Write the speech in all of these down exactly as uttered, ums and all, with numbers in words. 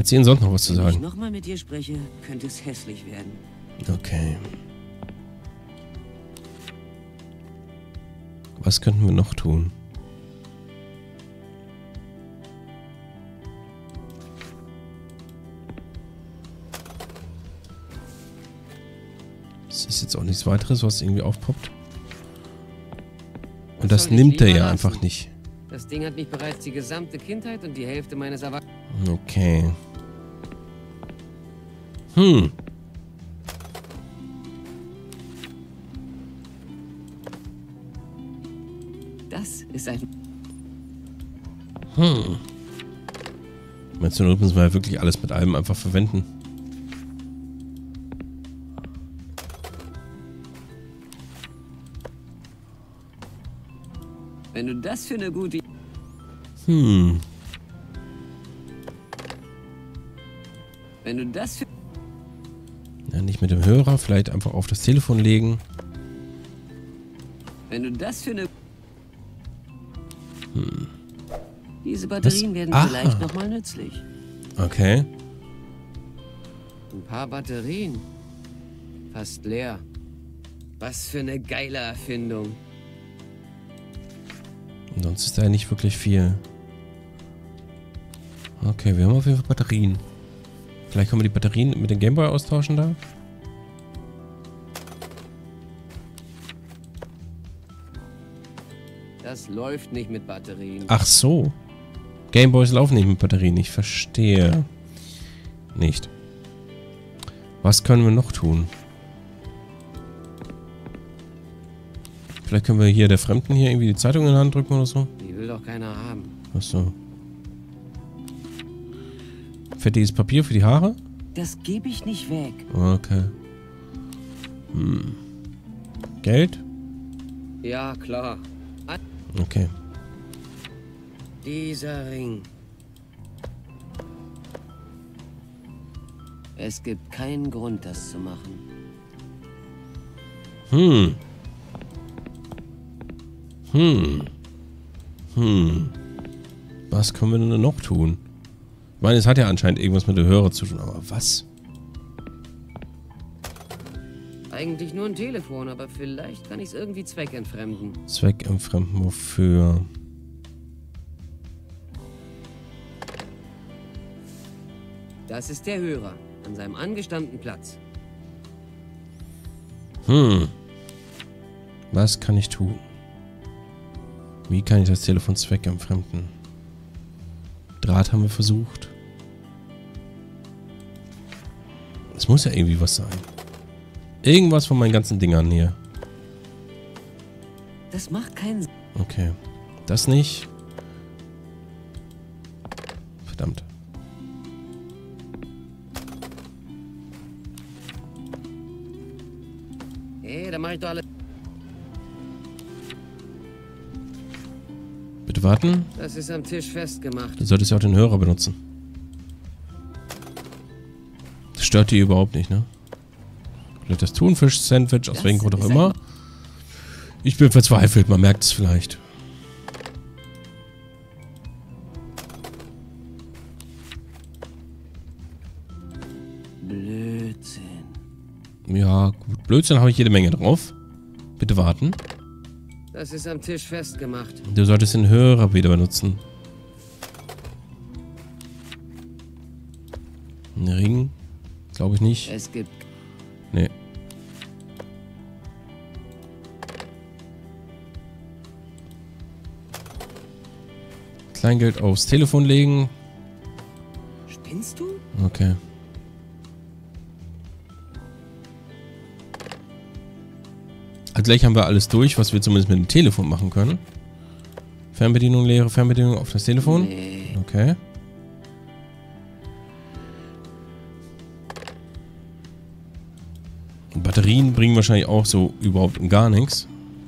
Hat sie Ihnen sonst noch was zu sagen? Wenn ich nochmal mit dir spreche, könnte es hässlich werden. Okay. Was könnten wir noch tun? Es ist jetzt auch nichts weiteres, was irgendwie aufpoppt. Und das nimmt er ja einfach nicht. Das Ding hat mich bereits die gesamte Kindheit und die Hälfte meines Erwachsenen. Okay. Hm. Das ist ein... Hm. Meinst du, müssen wir ja wirklich alles mit allem einfach verwenden? Wenn du das für eine gute... Hm. Wenn du das für... Ja, nicht mit dem Hörer, vielleicht einfach auf das Telefon legen. Wenn du das für eine... Hm. Diese Batterien Was? werden Aha. vielleicht nochmal nützlich. Okay. Ein paar Batterien. Fast leer. Was für eine geile Erfindung. Und sonst ist da ja nicht wirklich viel. Okay, wir haben auf jeden Fall Batterien. Vielleicht können wir die Batterien mit dem Gameboy austauschen da? Das läuft nicht mit Batterien. Ach so. Gameboys laufen nicht mit Batterien. Ich verstehe. Nicht. Was können wir noch tun? Vielleicht können wir hier der Fremden hier irgendwie die Zeitung in die Hand drücken oder so. Die will doch keiner haben. Ach so. Fettiges Papier für die Haare? Das gebe ich nicht weg. Okay. Hm. Geld? Ja, klar. Okay. Dieser Ring. Es gibt keinen Grund, das zu machen. Hm. Hm. Hm. Was können wir denn noch tun? Ich meine, es hat ja anscheinend irgendwas mit der Hörer zu tun, aber was? Eigentlich nur ein Telefon, aber vielleicht kann ich es irgendwie zweckentfremden. Zweckentfremden, wofür? Das ist der Hörer, an seinem angestammten Platz. Hm. Was kann ich tun? Wie kann ich das Telefon zweckentfremden? Draht haben wir versucht. Es muss ja irgendwie was sein. Irgendwas von meinen ganzen Dingern hier. Das macht keinen Sinn. Okay. Das nicht. Verdammt. Hey, da mach ich doch alles. Bitte warten. Das ist am Tisch festgemacht. Du solltest ja auch den Hörer benutzen. Das stört die überhaupt nicht, ne? Vielleicht das Thunfisch-Sandwich, aus Das welchem Grund auch ist immer. Ich bin verzweifelt, man merkt es vielleicht. Blödsinn. Ja, gut. Blödsinn habe ich jede Menge drauf. Bitte warten. Das ist am Tisch festgemacht. Du solltest den Hörer wieder benutzen. Ein Ring? Glaube ich nicht. Es gibt... Nee. Kleingeld aufs Telefon legen. Spinnst du? Okay. Also gleich haben wir alles durch, was wir zumindest mit dem Telefon machen können. Fernbedienung, leere Fernbedienung auf das Telefon. Nee. Okay. Batterien bringen wahrscheinlich auch so überhaupt gar nichts.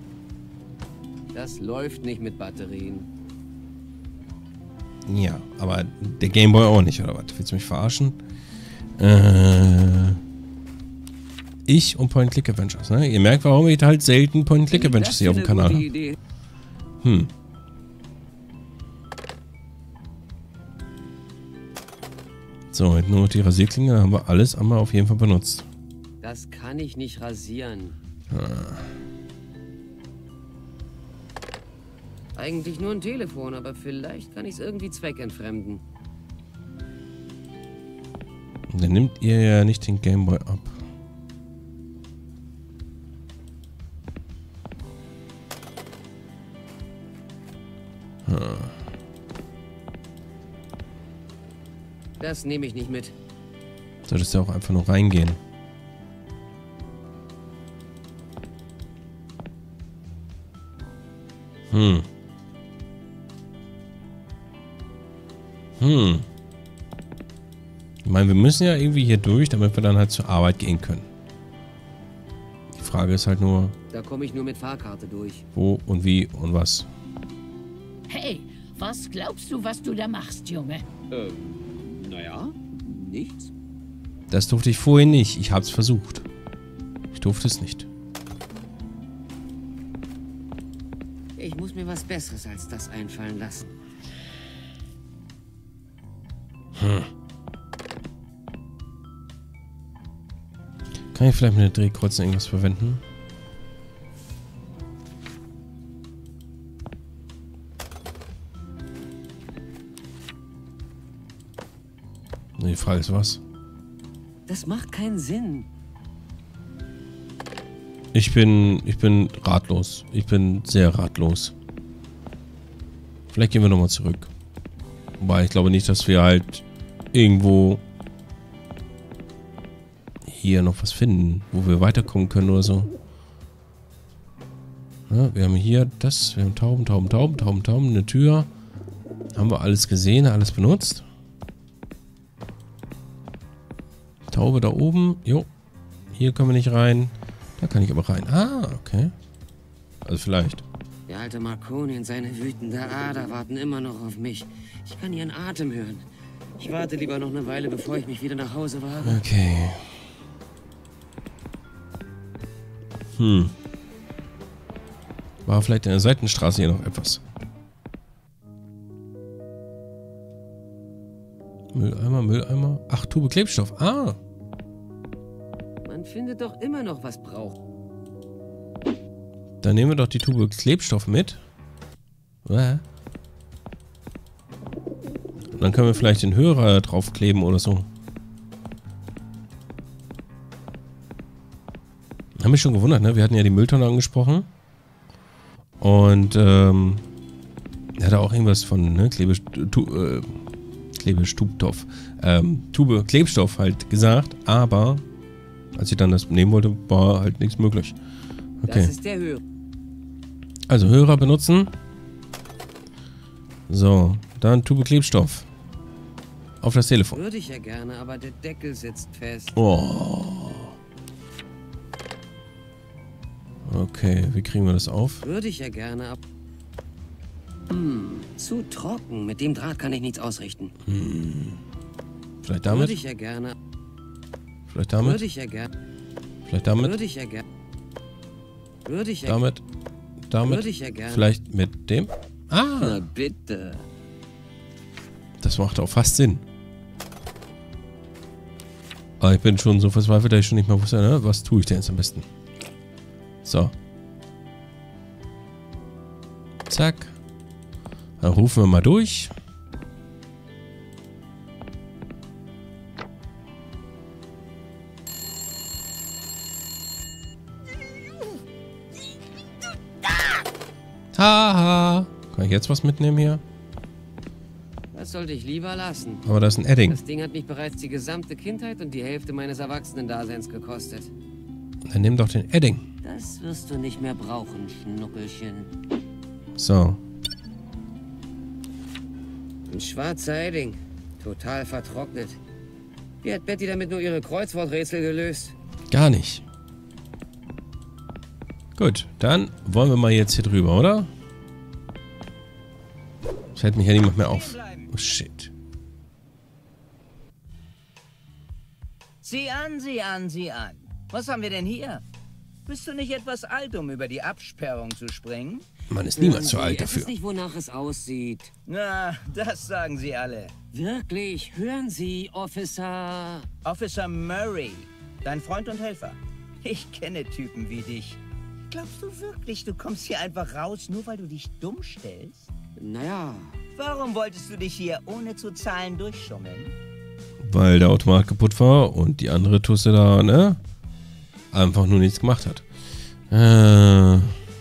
Das läuft nicht mit Batterien. Ja, aber der Gameboy auch nicht, oder was? Willst du mich verarschen? Äh, ich und Point-Click-Adventures, ne? Ihr merkt, warum ich halt selten Point-Click-Adventures hier auf dem Kanal habe. Hm. So, jetzt nur noch die Rasierklinge, da haben wir alles einmal auf jeden Fall benutzt. Das kann ich nicht rasieren. Ah. Eigentlich nur ein Telefon, aber vielleicht kann ich es irgendwie zweckentfremden. Dann nimmt ihr ja nicht den Gameboy ab. Hm. Das nehme ich nicht mit. Solltest du auch einfach nur reingehen. Hm. Hm. Ich meine, wir müssen ja irgendwie hier durch, damit wir dann halt zur Arbeit gehen können. Die Frage ist halt nur... Da komme ich nur mit Fahrkarte durch. Wo und wie und was. Hey, was glaubst du, was du da machst, Junge? Ähm, naja, nichts. Das durfte ich vorhin nicht. Ich hab's versucht. Ich durfte es nicht. Ich muss mir was Besseres als das einfallen lassen. Hm. Kann ich vielleicht mit der Drehkreuze irgendwas verwenden? Die Frage ist was? Das macht keinen Sinn. Ich bin, ich bin ratlos. Ich bin sehr ratlos. Vielleicht gehen wir nochmal zurück. Wobei ich glaube nicht, dass wir halt irgendwo hier noch was finden, wo wir weiterkommen können oder so. Ja, wir haben hier das, wir haben Tauben, Tauben, Tauben, Tauben, Tauben, eine Tür. Haben wir alles gesehen, alles benutzt. Taube da oben. Jo. Hier können wir nicht rein. Da kann ich aber rein. Ah, okay. Also vielleicht. Der alte Marconi und seine wütende Ader warten immer noch auf mich. Ich kann ihren Atem hören. Ich warte lieber noch eine Weile, bevor ich mich wieder nach Hause wage. Okay. Hm. War vielleicht in der Seitenstraße hier noch etwas. Mülleimer, Mülleimer. Ach, Tube Klebstoff. Ah. Man findet doch immer noch was braucht. Dann nehmen wir doch die Tube Klebstoff mit. Und dann können wir vielleicht den Hörer draufkleben oder so. Haben mich schon gewundert, ne? Wir hatten ja die Mülltonne angesprochen. Und, ähm... er hatte auch irgendwas von, ne? Klebe... Tu, äh, Klebestubstoff. Ähm, Tube Klebstoff halt gesagt, aber als ich dann das nehmen wollte, war halt nichts möglich. Okay. Das ist der Hörer. Also Hörer benutzen. So, dann Tube Klebstoff. Auf das Telefon. Würde ich ja gerne, aber der Deckel sitzt fest. Oh. Okay, wie kriegen wir das auf? Würde ich ja gerne, aber... Hm, zu trocken. Mit dem Draht kann ich nichts ausrichten. Hm. Vielleicht damit? Würde ich ja gerne. Vielleicht damit? Würde ich ja gerne. Vielleicht damit? Würde ich ja gerne. Würde ich ja Damit? Damit? Würde ich ja gerne. Vielleicht mit dem? Ah! Na bitte. Das macht auch fast Sinn. Aber ich bin schon so verzweifelt, dass ich schon nicht mehr wusste, ne? Was tue ich denn jetzt am besten? So. Zack. Dann rufen wir mal durch. Haha. Kann ich jetzt was mitnehmen hier? Das sollte ich lieber lassen. Aber da ist ein Edding. Das Ding hat mich bereits die gesamte Kindheit und die Hälfte meines Erwachsenendaseins gekostet. Dann nimm doch den Edding. Das wirst du nicht mehr brauchen, Schnuckelchen. So. Ein schwarzer Edding. Total vertrocknet. Wie hat Betty damit nur ihre Kreuzworträtsel gelöst? Gar nicht. Gut, dann wollen wir mal jetzt hier drüber, oder? Das hält mich ja niemand mehr auf. Oh, shit. Sieh an, sieh an, sieh an. Was haben wir denn hier? Bist du nicht etwas alt, um über die Absperrung zu springen? Man ist niemals zu Sie, alt es dafür. ist nicht, wonach es aussieht. Na, das sagen sie alle. Wirklich, hören Sie, Officer... Officer Murray, dein Freund und Helfer. Ich kenne Typen wie dich. Glaubst du wirklich, du kommst hier einfach raus, nur weil du dich dumm stellst? Naja... Warum wolltest du dich hier ohne zu zahlen durchschummeln? Weil der Automat kaputt war und die andere Tusse da, ne? Einfach nur nichts gemacht hat. Äh...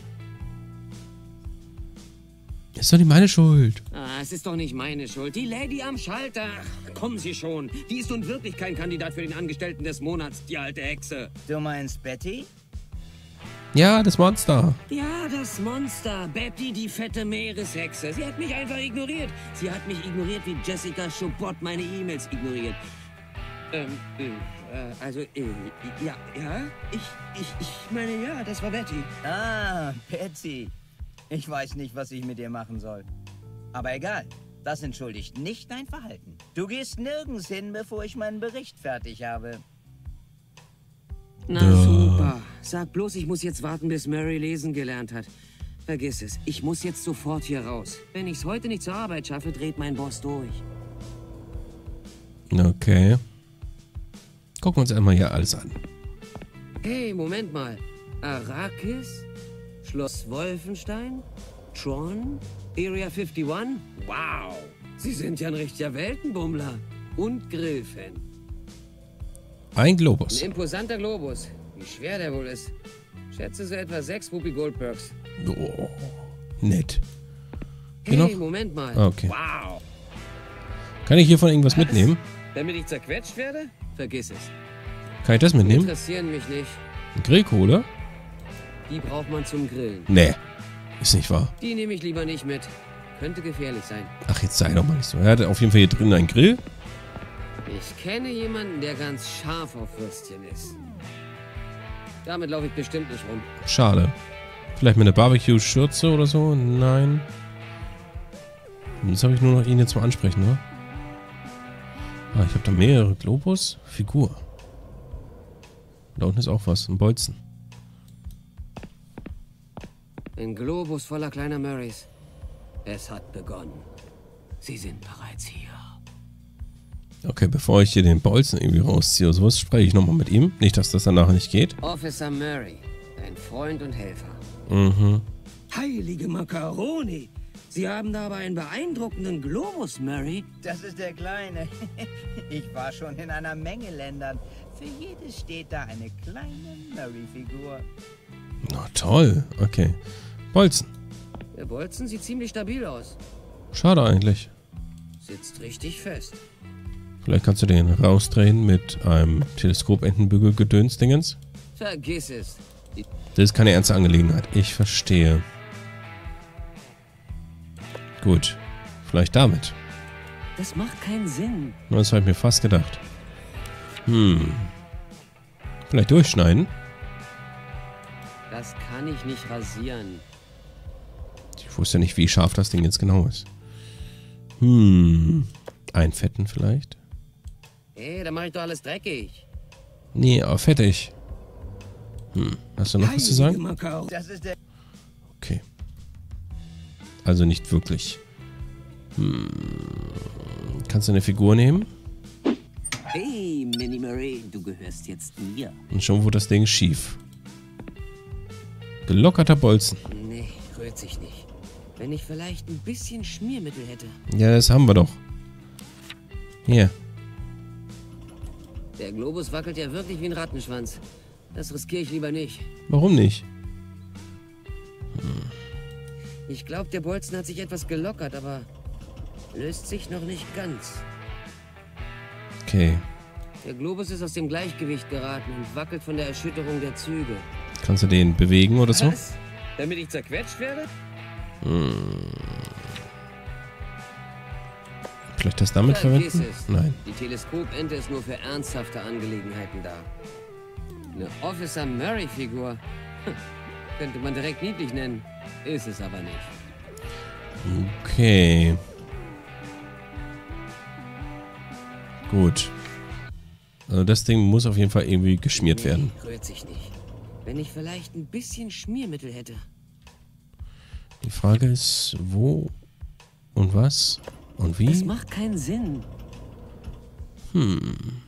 Ist doch nicht meine Schuld. Ah, es ist doch nicht meine Schuld. Die Lady am Schalter. Kommen Sie schon. Die ist nun wirklich kein Kandidat für den Angestellten des Monats, die alte Hexe. Du meinst Betty? Ja, das Monster. Ja, das Monster. Betty, die fette Meereshexe. Sie hat mich einfach ignoriert. Sie hat mich ignoriert, wie Jessica Chobot meine E-Mails ignoriert. Ähm, äh, also, äh, ja, ja, ich, ich, ich meine, ja, das war Betty. Ah, Betty. Ich weiß nicht, was ich mit dir machen soll. Aber egal, das entschuldigt nicht dein Verhalten. Du gehst nirgends hin, bevor ich meinen Bericht fertig habe. Na Ja. super. Sag bloß, ich muss jetzt warten, bis Murray lesen gelernt hat. Vergiss es, ich muss jetzt sofort hier raus. Wenn ich es heute nicht zur Arbeit schaffe, dreht mein Boss durch. Okay. Gucken wir uns einmal hier alles an. Hey, Moment mal. Arrakis? Schloss Wolfenstein? Tron? Area einundfünfzig? Wow! Sie sind ja ein richtiger Weltenbummler. Und Grillfan. Ein Globus. Ein imposanter Globus. Wie schwer der wohl ist. Schätze so etwa sechs Whoopi Goldbergs. Oh, nett. Hey, Genau. Moment mal. Okay. Wow! Kann ich hiervon irgendwas mitnehmen? Damit ich zerquetscht werde? Vergiss es. Kann ich das mitnehmen? Interessieren mich nicht. Grillkohle? Die braucht man zum Grillen. Nee. Ist nicht wahr. Die nehme ich lieber nicht mit. Könnte gefährlich sein. Ach, jetzt sei doch mal nicht so. Er hat auf jeden Fall hier drin einen Grill. Ich kenne jemanden, der ganz scharf auf Würstchen ist. Damit laufe ich bestimmt nicht rum. Schade. Vielleicht mit einer Barbecue-Schürze oder so? Nein. Jetzt habe ich nur noch ihn jetzt mal ansprechen, ne? Ah, ich habe da mehrere Globus. Figur. Da unten ist auch was. Ein Bolzen. Ein Globus voller kleiner Murrays. Es hat begonnen. Sie sind bereits hier. Okay, bevor ich hier den Bolzen irgendwie rausziehe oder sowas, spreche ich nochmal mit ihm. Nicht, dass das danach nicht geht. Officer Murray, dein Freund und Helfer. Mhm. Heilige Makaroni! Sie haben da aber einen beeindruckenden Globus, Murray. Das ist der Kleine. Ich war schon in einer Menge Ländern. Für jedes steht da eine kleine Murray-Figur. Na toll. Okay. Bolzen. Der Bolzen sieht ziemlich stabil aus. Schade eigentlich. Sitzt richtig fest. Vielleicht kannst du den rausdrehen mit einem Teleskop-Entenbügel-Gedöns-Dingens. Vergiss es. Die Das ist keine ernste Angelegenheit. Ich verstehe. Gut. Vielleicht damit. das macht keinen Sinn. Das habe ich mir fast gedacht. Hm. Vielleicht durchschneiden? Das kann ich nicht rasieren. Ich wusste ja nicht, wie scharf das Ding jetzt genau ist. Hm. Einfetten vielleicht? Hey, da mache ich doch alles dreckig. Nee, aber fettig. Hm. Hast du noch was zu sagen? Makaroni. Das ist der... Okay. Also nicht wirklich. Hm. Kannst du eine Figur nehmen? Hey, Minnie Murray, du gehörst jetzt mir. Und schon wurde das Ding schief. Gelockerter Bolzen. Nee, rührt sich nicht. Wenn ich vielleicht ein bisschen Schmiermittel hätte. Ja, das haben wir doch. Hier. Der Globus wackelt ja wirklich wie ein Rattenschwanz. Das riskiere ich lieber nicht. Warum nicht? Ich glaube, der Bolzen hat sich etwas gelockert, aber löst sich noch nicht ganz. Okay. Der Globus ist aus dem Gleichgewicht geraten und wackelt von der Erschütterung der Züge. Kannst du den bewegen oder so? Was? Damit ich zerquetscht werde? Hm. Vielleicht das damit Vergiss verwenden? es. Nein. Die Teleskopente ist nur für ernsthafte Angelegenheiten da. Eine Officer Murray-Figur. Könnte man direkt niedlich nennen. Ist es aber nicht. Okay. Gut. Also das Ding muss auf jeden Fall irgendwie geschmiert Nee, werden. rührt sich nicht. Wenn ich vielleicht ein bisschen Schmiermittel hätte. Die Frage ist, wo und was? Und wie? Das macht keinen Sinn. Hm.